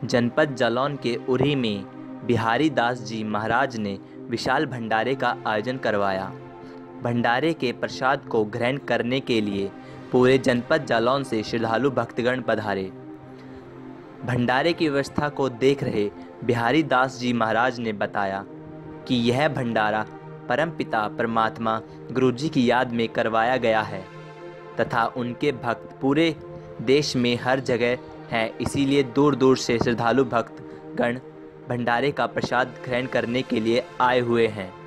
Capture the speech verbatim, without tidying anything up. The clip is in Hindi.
जनपद जालौन के उरी में बिहारी दास जी महाराज ने विशाल भंडारे का आयोजन करवाया। भंडारे के प्रसाद को ग्रहण करने के लिए पूरे जनपद जालौन से श्रद्धालु भक्तगण पधारे। भंडारे की व्यवस्था को देख रहे बिहारी दास जी महाराज ने बताया कि यह भंडारा परमपिता परमात्मा गुरुजी की याद में करवाया गया है तथा उनके भक्त पूरे देश में हर जगह हैं, इसीलिए दूर दूर से श्रद्धालु भक्तगण भंडारे का प्रसाद ग्रहण करने के लिए आए हुए हैं।